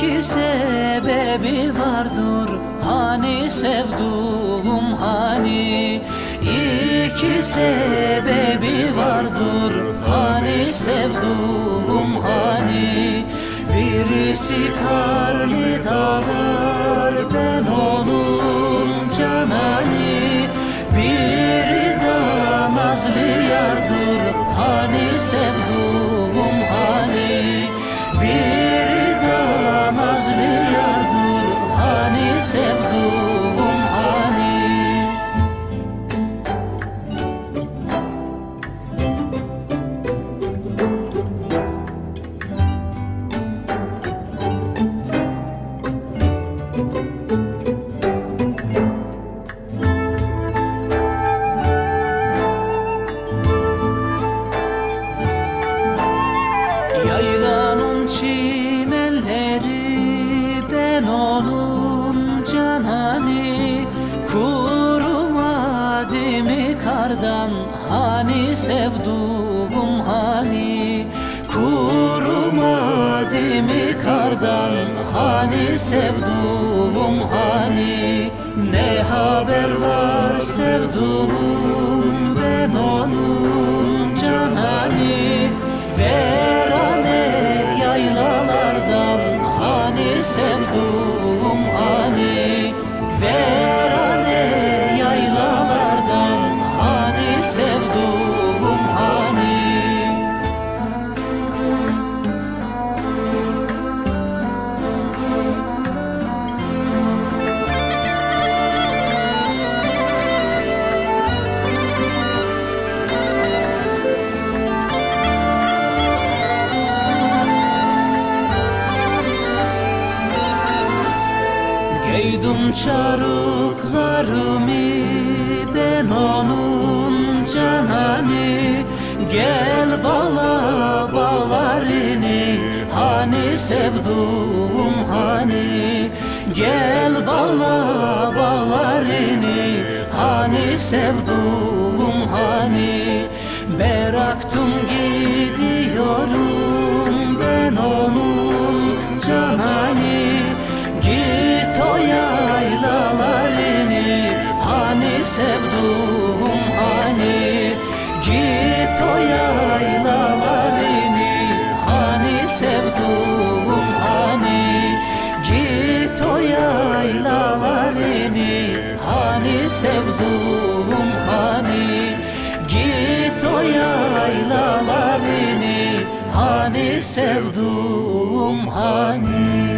İki sebebi vardır hani sevduğum hani. İki sebebi vardır hani sevduğum hani. Birisi karlı dağlar ben onun canani. Biri de nazlı yardır hani sevduğum hani. Biri de nazlı yardır hani sevduğum hani. Yaylanın çimenleri ben onun canani. Kurumadı mı kardan hani sevduğum hani. Kurumadı mı kardan hani sevduğum hani. Ne haber var sevduğum ben onun canani. Verane yaylalardan hani sevduğum hani. Verane yaylalardan hani sevduğum hani. Giydim çarıklarımı ben onun canani. Gel bala balarını hani sevduğum hani. Gel bala balarını hani sevduğum hani. Bıraktım gidiyorum ben onun canani. Git o yaylalarını hani sevduğum hani. Git o yaylalarını hani sevduğum hani. Git o yaylalarını hani sevduğum hani. Git o yaylalarını hani sevduğum hani.